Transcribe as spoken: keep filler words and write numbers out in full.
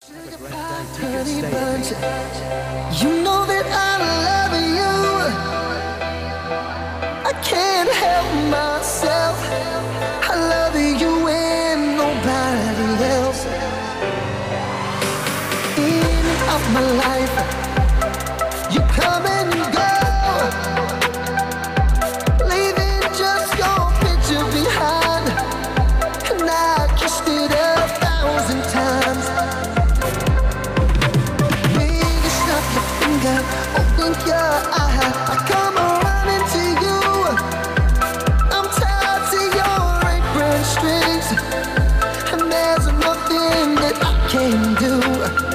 Honey bunch, you know that I love you. I can't help myself. I love you and nobody else. In and out my life, you come and go, leaving just your picture behind. And I kissed it a thousand times. Open your eye, I come running to you. I'm tied to your apron strings, and there's nothing that I can do.